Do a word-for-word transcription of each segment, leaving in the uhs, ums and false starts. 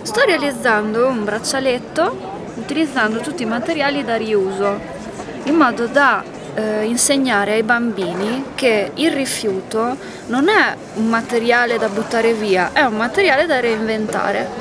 Sto realizzando un braccialetto utilizzando tutti i materiali da riuso, in modo da eh, insegnare ai bambini che il rifiuto non è un materiale da buttare via, è un materiale da reinventare.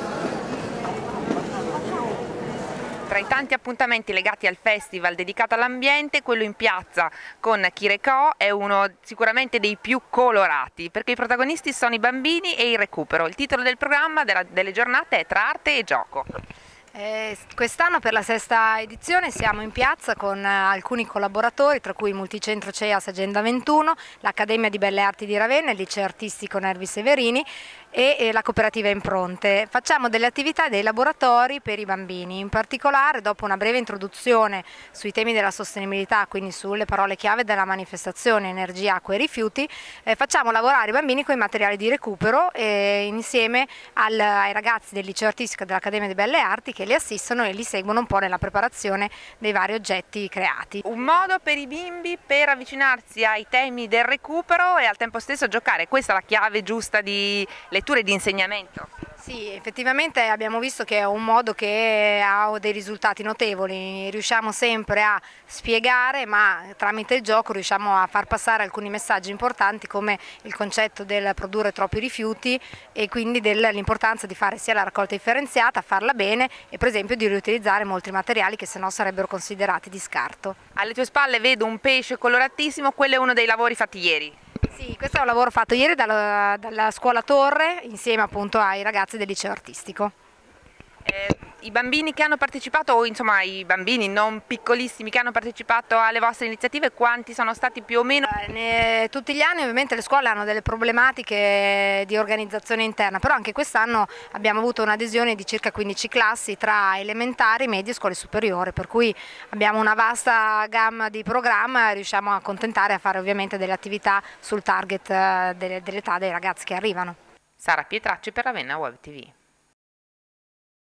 Tra i tanti appuntamenti legati al festival dedicato all'ambiente, quello in piazza con Chiricò è uno sicuramente dei più colorati, perché i protagonisti sono i bambini e il recupero. Il titolo del programma della, delle giornate è Tra arte e gioco. Eh, quest'anno per la sesta edizione siamo in piazza con eh, alcuni collaboratori, tra cui il Multicentro C E A S Agenda ventuno, l'Accademia di Belle Arti di Ravenna, il Liceo Artistico Nervi Severini e, e la cooperativa Impronte. Facciamo delle attività e dei laboratori per i bambini, in particolare dopo una breve introduzione sui temi della sostenibilità, quindi sulle parole chiave della manifestazione energia, acqua e rifiuti, eh, facciamo lavorare i bambini con i materiali di recupero eh, insieme al, ai ragazzi del Liceo Artistico e dell'Accademia di Belle Arti che li assistono e li seguono un po' nella preparazione dei vari oggetti creati. Un modo per i bimbi per avvicinarsi ai temi del recupero e al tempo stesso giocare, questa è la chiave giusta di lettura e di insegnamento. Sì, effettivamente abbiamo visto che è un modo che ha dei risultati notevoli, riusciamo sempre a spiegare, ma tramite il gioco riusciamo a far passare alcuni messaggi importanti come il concetto del produrre troppi rifiuti e quindi dell'importanza di fare sia la raccolta differenziata, farla bene e per esempio di riutilizzare molti materiali che sennò sarebbero considerati di scarto. Alle tue spalle vedo un pesce coloratissimo, quello è uno dei lavori fatti ieri. Sì, questo è un lavoro fatto ieri dalla, dalla scuola Torre insieme appunto ai ragazzi del liceo artistico. Eh, I bambini che hanno partecipato, o insomma i bambini non piccolissimi che hanno partecipato alle vostre iniziative, quanti sono stati più o meno? Eh, ne, tutti gli anni ovviamente le scuole hanno delle problematiche di organizzazione interna, però anche quest'anno abbiamo avuto un'adesione di circa quindici classi tra elementari, medie e scuole superiori, per cui abbiamo una vasta gamma di programma e riusciamo a accontentare e a fare ovviamente delle attività sul target eh, dell'età dei ragazzi che arrivano. Sara Pietracci per Ravenna Web T V.